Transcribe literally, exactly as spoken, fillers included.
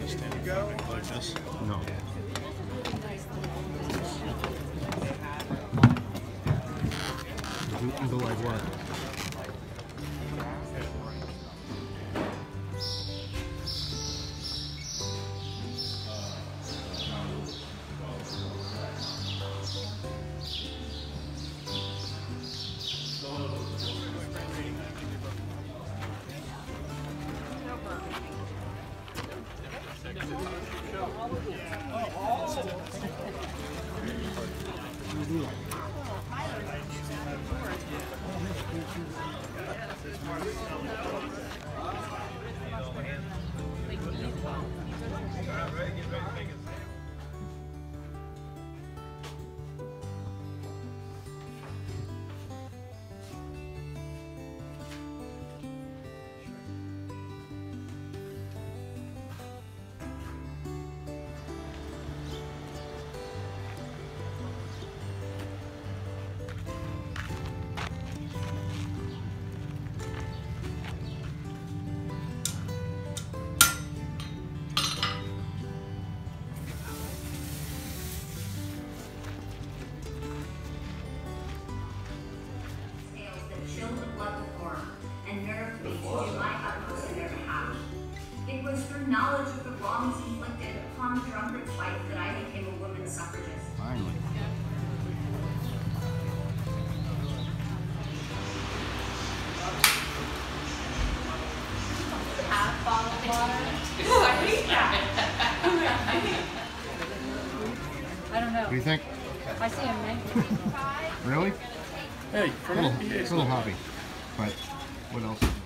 gonna stand in front of it like this? No. Do, do like what? Knowledge of the wrongs inflicted upon the drunkard's wife that I became a woman suffragist. Finally. Half bottle of water. I hate that. I don't know. What do you think? I see him, man. Really? Hey, A little, it's a little hobby. But what else?